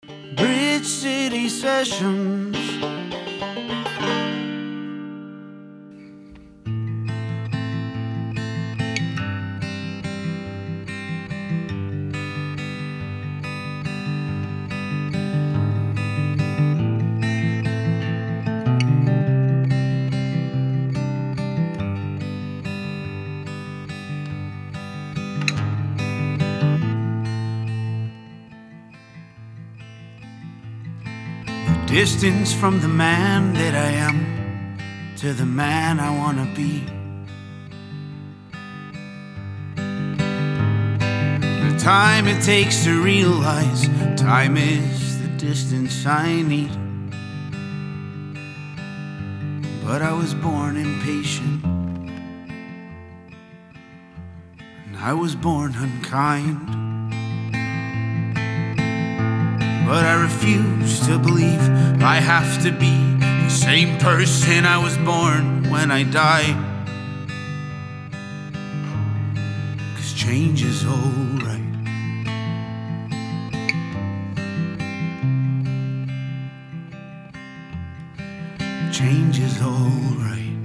Bridge City Sessions. Distance from the man that I am to the man I wanna be. The time it takes to realize time is the distance I need. But I was born impatient, and I was born unkind. But I refuse to believe I have to be the same person I was born when I die. 'Cause change is alright. Change is alright.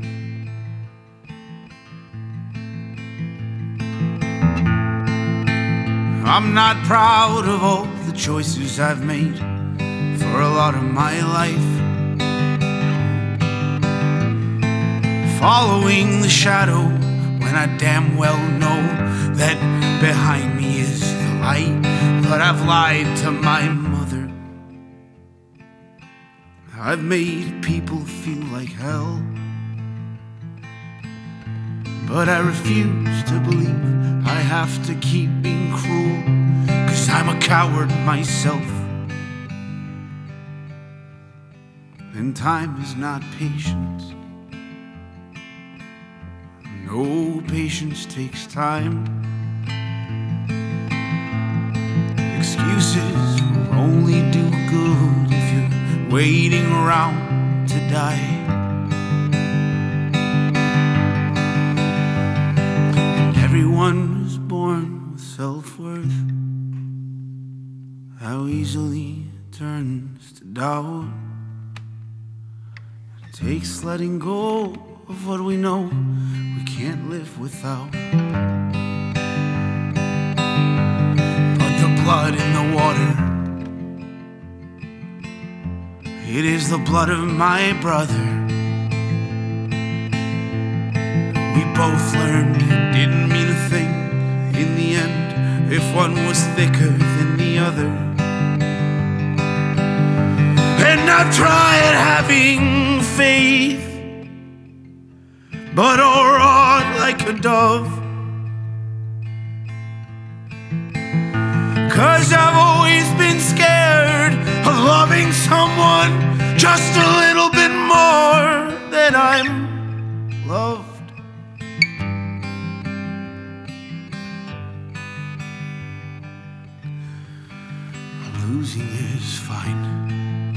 I'm not proud of all the choices I've made for a lot of my life, following the shadow when I damn well know that behind me is the light. But I've lied to my mother, I've made people feel like hell. But I refuse to believe I have to keep being cruel, 'cause I'm a coward myself. And time is not patience. No, patience takes time. Excuses will only do good if you're waiting around to die. Everyone was born with self-worth. How easily it turns to doubt. It takes letting go of what we know we can't live without. But the blood in the water, it is the blood of my brother. We both learned it didn't mean a thing in the end if one was thicker than the other. And I've tried having faith, but I'll rot like a dove. 'Cause I've always been scared of loving someone just a little bit more than I'm loved. Losing is fine.